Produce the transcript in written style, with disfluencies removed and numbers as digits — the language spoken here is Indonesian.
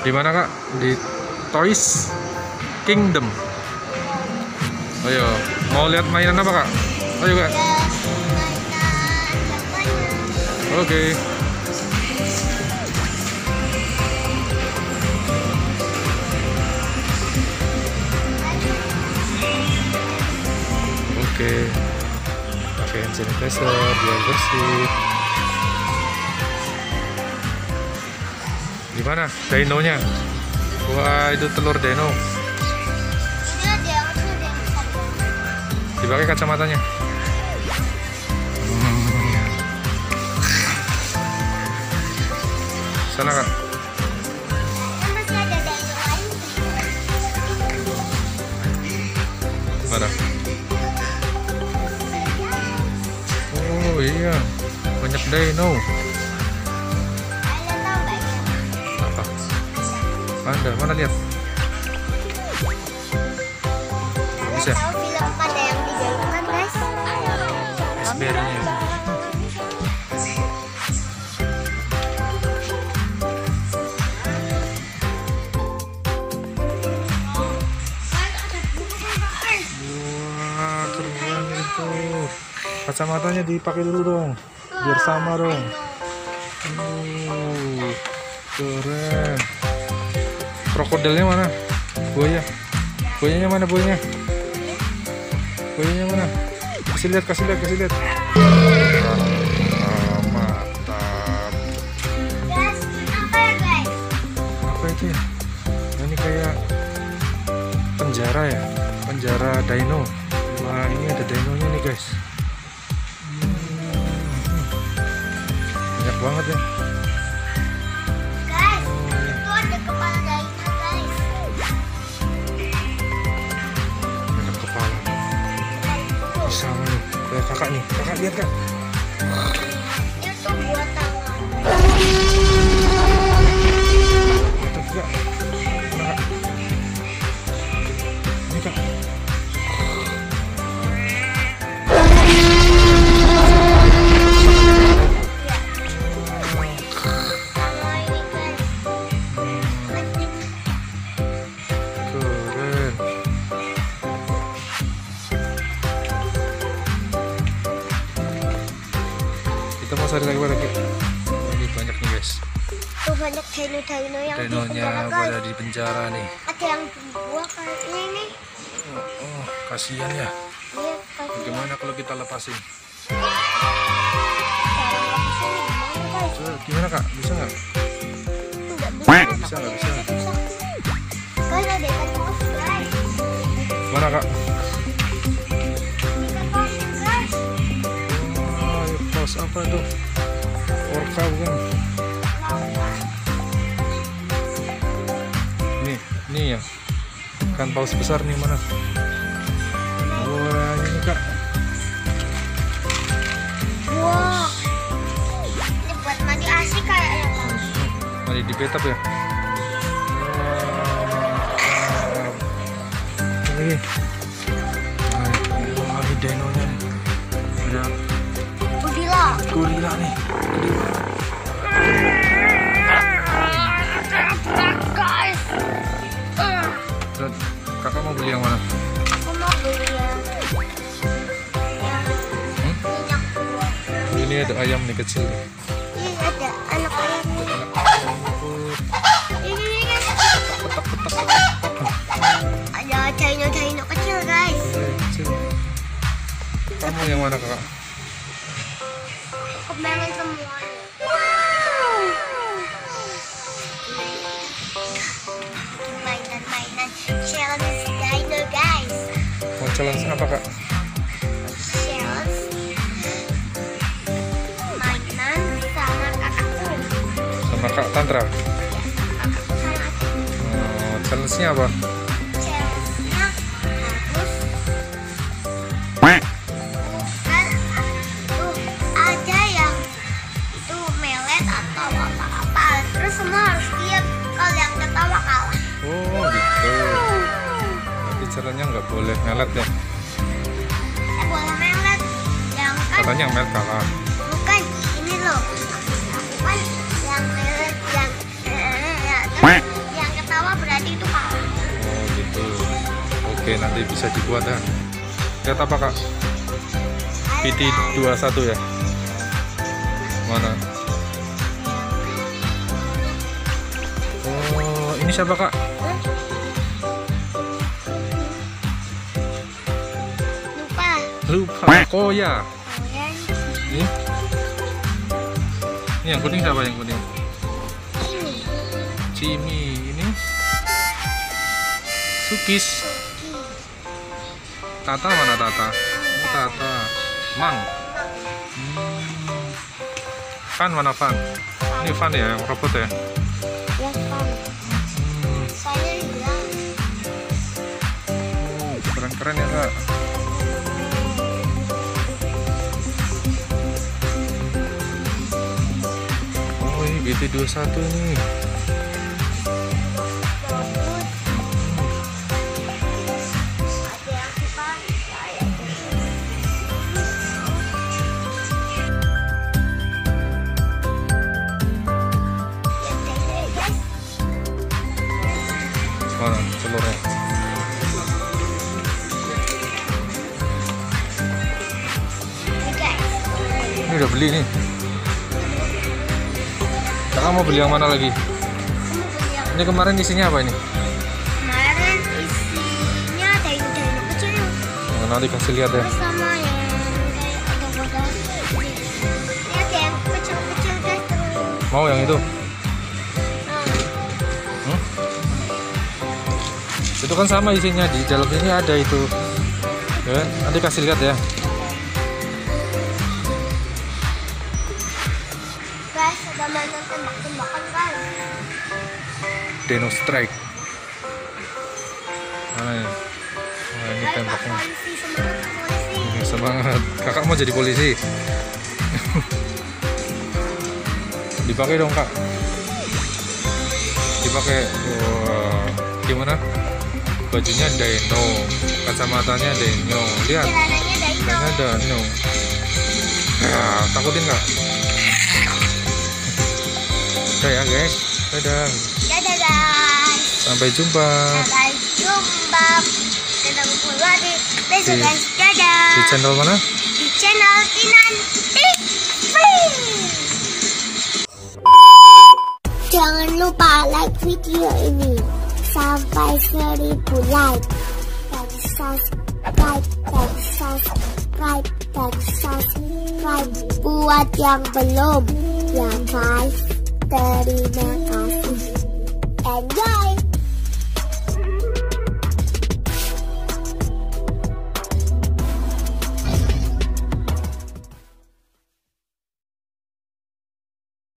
Di mana kak? Di Toys Kingdom. Ayo, mau lihat mainan apa kak? Ayo kak. Oke. Oke. Pakai hand sanitizer biar bersih. Gimana dinonya? Wah, itu telur dino. Dipakai kacamatanya. Sana kak. Masih ada dino lain. Mana? Oh iya, banyak dino. Apa? Mana lihat? Bisa. Tahu film pada yang dijalankan guys? SBR-nya. Wah, keren itu. Kacamatanya dipakai dulu dong, biar sama dong. Keren. Krokodilnya mana? Buaya. Buayanya mana buayanya? Buayanya mana? Kasih lihat. Mantap. Guys, apa ya guys? Apa itu ya? Ini kayak penjara ya? Penjara dino. Wah, ini ada dinonya nih guys. Banyak banget ya. Guys, itu ada kepala dino guys. Banyak kepala. Sama nih. Kayak kakak nih. Kakak lihat kak. Itu buat tangan. Itu juga. Mana kak? Ini kak. Sama ini guys. Keren. Kita mau cari lagi. Ini banyak nih guys. Tuh banyak dino-dino yang di Dinonya penjara guys. pada di penjara nih. Ada yang dua kayaknya ini. Oh, kasihan ya. Iya, kasih. Gimana kalau kita lepasin? Gimana kak? Bisa nggak? Enggak Bisa bisa. nggak? Bisa. Guys, ada ikan paus guys. Mana kak? Ikan paus guys. Wah, paus apa itu? Orca bukan? Nih ya. Ikan paus besar nih mana? Wah, ini kak. Wah. Ini buat mandi asik kayak yang lain. Mandi di bathtub ya? Ini. Wah, ini dinonya nih. Ada Gorila. gorila nih. Guys. Dan kakak mau beli yang mana? Aku mau beli yang minyak buah. Ini ada ayam nih kecil nih. Ini ada anak ayam. Ini guys. Ada dino-dino kecil guys. Kecil. Kamu yang mana kakak? Aku pengen semuanya. Mainan-mainan challenge dino guys. Mau challenge apa kak? Challenge mainan sama kakakku. Sama kak Tantra. Sama aku. Challenge-nya apa? Challenge-nya harus kan tuh ada yang itu melet atau apa-apa. Terus semua harus diam. Kalau yang ketawa kalah. Oh gitu. Tapi challenge-nya nggak boleh melet ya? Boleh melet. Yang kan Katanya melet kalah. bukan ini loh. Kan yang melet yang ya, terus Oke, nanti bisa dibuat ya. Lihat apa kak? PT21 ya. Mana? Oh, ini siapa kak? Lupa. Koya. Ini yang kuning siapa yang kuning? Cimi. Ini Sukis. Tata mana Tata? Ini Tata. Mang. Fan mana Fan? Ini Fan ya, yang robot ya? Ya, Fan. Saya bilang. Keren-keren ya kak. Oh ini GT21 nih. Mana telurnya? Ini udah beli nih. Kakak mau beli yang mana lagi? Ini kemarin isinya apa ini? Kemarin isinya dino-dino kecil. Nah, nanti kasih lihat ya. Terus sama yang kayak ada modal. Ini ada yang kecil-kecil guys terus. Mau yang itu? Itu kan sama isinya, di dalam ini ada itu. Ya, nanti kasih lihat ya. Guys, ada mainan tembak-tembakan guys. Dino Strike. Mana ya? Nah, ini tembaknya. Polisi, semangat polisi. Ini semangat. Kakak mau jadi polisi. Dipakai dong kak. Dipakai. Wah, gimana? Bajunya Dino, kacamatanya Dino. Lihat, Celananya Dino. Nah, takutin nggak? Udah ya guys, dadah. Dadah guys. Sampai jumpa Sampai jumpa. Ketemu lagi besok guys. Dadah. di channel mana? Di channel Kinan TV. Jangan lupa like video ini sampai 1000 like dan subscribe buat yang belum ya guys. Dari